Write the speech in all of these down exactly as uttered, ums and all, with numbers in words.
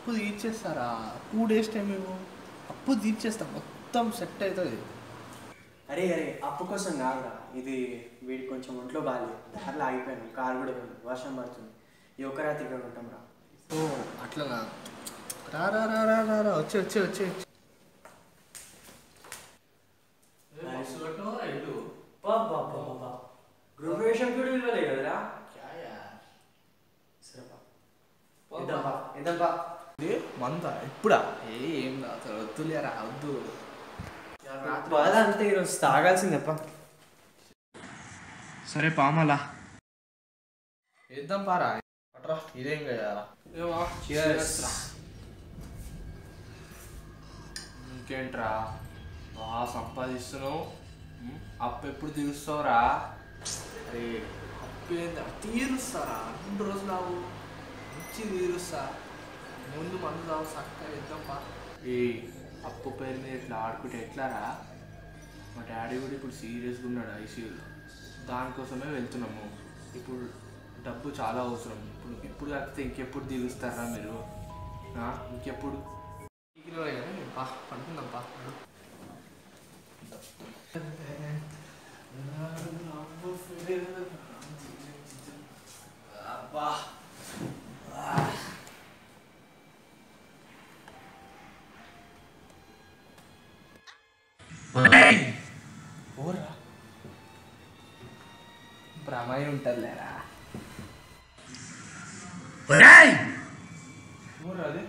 అప్పు తీర్చేస్తారా? Two days time ఏమో అప్పు తీర్చేస్తా, మొత్తం సెట్ అవుతుంది. అరే అరే అప్పు కోసం కాదురా, ఇది వీడికి కొంచెం ఒంట్లో బాగాలేదు, దారిలో ఆగిపోయాను, కారు కూడా పోయింది, వర్షం పడుతుంది, ఈ ఒక్క రాత్రి ఇక్కడ ఉంటాం రా. ఓ అట్లనా? రా రా రా రా రా రా వచ్చి వచ్చి వచ్చి గృహప్రవేశం కూడా ఇవ్వలే కదరా. మంద ఇప్పుడా? ఏ ఏం రాదు, వద్దులేరా వద్దు. బాధ అంతే, ఈరోజు తాగాల్సిందప్ప. సరే పామలా వేద్దాం పారా. ఇదేం కదా ఇంకేంట్రా బాగా సంపాదిస్తున్నావు, అప్పు ఎప్పుడు తీరుస్తావురా? అరే అప్పు ఏందా తీరుస్తారా? రెండు రోజులు అవు మంచి తీరుస్తా, ముందు మందు తావు చక్కగా వేద్దాం పా. ఏ అప్పు పేరు మీద ఇట్లా ఆడుకుంటే ఎట్లారా? మా డాడీ కూడా ఇప్పుడు సీరియస్గా ఉన్నాడు ఐసీయూలో, దానికోసమే వెళ్తున్నాము. ఇప్పుడు డబ్బు చాలా అవసరం, ఇప్పుడు ఇప్పుడు కాకపోతే ఇంకెప్పుడు తీరుస్తారా మీరు? ఇంకెప్పుడు పా పడుకుందాం పా. అబ్బా ఓరా ప్రమాయి ఉంటుంది లేరా. ఓరా అదే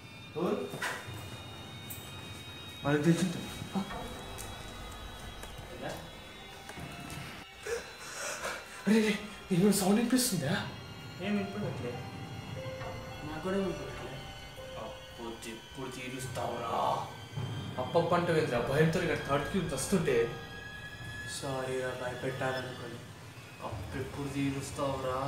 మనకు తెలిసింది. అరే నేను సౌండ్ వినిపిస్తుందా? ఏం వినిపించట్లే, నాకు కూడా వినిపించట్లే. అప్పు ఎప్పుడు తీరుస్తావురా? అప్పప్ప అంటే వేదిరా భయంతో ఇక్కడ థర్డ్ క్యూబ్ వస్తుంటే. సారీ రా, భయపెట్టాలనుకోని. అప్పు ఎప్పుడు తీరుస్తావురా?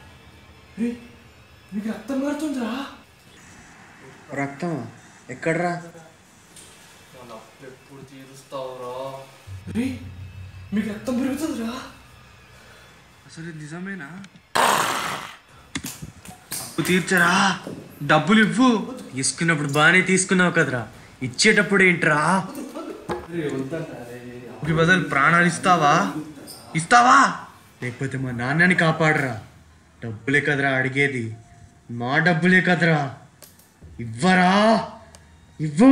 మీకు రక్తం పడుతుందిరా? రక్తమా? ఎక్కడరా? మన అప్పు ఎప్పుడు తీరుస్తావురా? మీకు రక్తం పెరుగుతుందిరా? అసలు నిజమేనా? అప్పు తీర్చరా, డబ్బులు ఇవ్వు. తీసుకున్నప్పుడు బాగానే తీసుకున్నావు కదరా, ఇచ్చేటప్పుడు ఏంట్రా? బదులు ప్రాణాలు ఇస్తావా? ఇస్తావా లేకపోతే మా నాన్నని కాపాడరా. డబ్బులే కదరా అడిగేది, మా డబ్బులే కదరా. ఇవ్వరా, ఇవ్వు.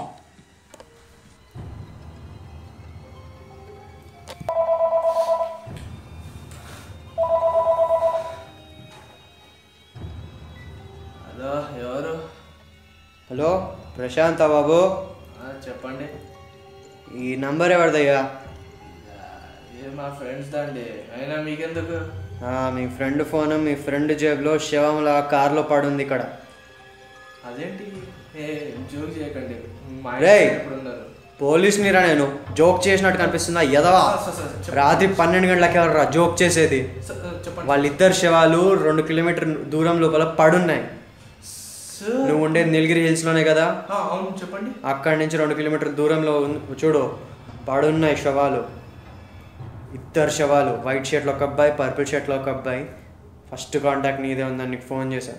హలో ఎవరు? హలో ప్రశాంత్ బాబు, చెప్పండి. ఈ నంబర్ ఎవరిదయ్యా? ఏ మా ఫ్రెండ్స్ దండి, అయినా మీకెందుకు? మీ ఫ్రెండ్ ఫోన్ మీ ఫ్రెండ్ జేబులో శవంలా కార్లో పడుంది ఇక్కడ. అదేంటి? ఏ జోక్ చేయకండి, పోలీస్ మీరా? నేను జోక్ చేసినట్టు కనిపిస్తుందా ఎదవా? రాత్రి పన్నెండు గంటలకి ఎవరు రా జోక్ చేసేది? వాళ్ళిద్దరు శవాలు రెండు కిలోమీటర్ దూరం లోపల పడున్నాయి. నువ్వు ఉండేది నీలగిరి హిల్స్ లోనే కదా? చెప్పండి. అక్కడి నుంచి రెండు కిలోమీటర్ దూరంలో చూడు పడున్నాయి శవాలు, ఇద్దరు శవాలు. వైట్ షర్ట్లో ఒక అబ్బాయి, పర్పుల్ షర్ట్లో ఒక అబ్బాయి. ఫస్ట్ కాంటాక్ట్ నీదే ఉందని నీకు ఫోన్ చేశాను.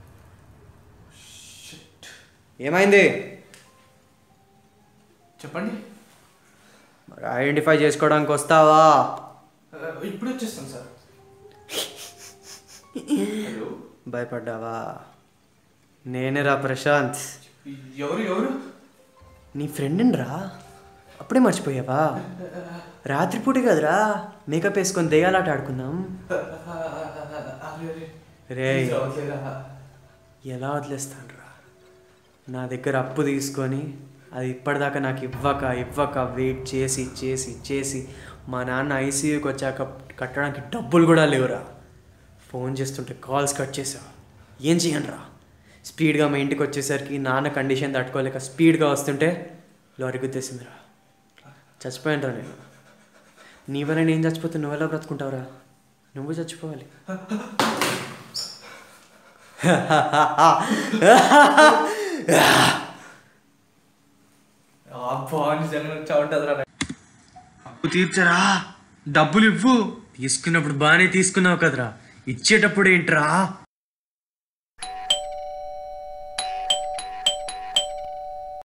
ఏమైంది చెప్పండి. మరి ఐడెంటిఫై చేసుకోవడానికి వస్తావా? ఇప్పుడు వచ్చేస్తాను సార్. భయపడ్డావా? నేనేరా ప్రశాంత్. ఎవరు ఎవరు? నీ ఫ్రెండ్ రా, అప్పుడే మర్చిపోయావా? రాత్రిపూట కదరా మేకప్ వేసుకొని దెయ్యాలాట ఆడుకుందాం. రే ఎలా వదిలేస్తాను రా? నా దగ్గర అప్పు తీసుకొని అది ఇప్పటిదాకా నాకు ఇవ్వక ఇవ్వక వెయిట్ చేసి చేసి చేసి మా నాన్న ఐసీయూకి వచ్చాక కట్టడానికి డబ్బులు కూడా లేవురా. ఫోన్ చేస్తుంటే కాల్స్ కట్ చేసా. ఏం చేయను రా? స్పీడ్గా మా ఇంటికి వచ్చేసరికి నాన్న కండిషన్ తట్టుకోలేక స్పీడ్గా వస్తుంటే లారీ గుద్దేసిందిరా. చచ్చిపోయాను రా నేను. నీ వల్ల నేను చచ్చిపోతే నువ్వెలా బ్రతుకుంటావురా? నువ్వు చచ్చిపోవాలి. అప్పు తీర్చరా, డబ్బులు ఇవ్వు. తీసుకున్నప్పుడు బాగానే తీసుకున్నావు కదరా, ఇచ్చేటప్పుడు ఏంట్రా?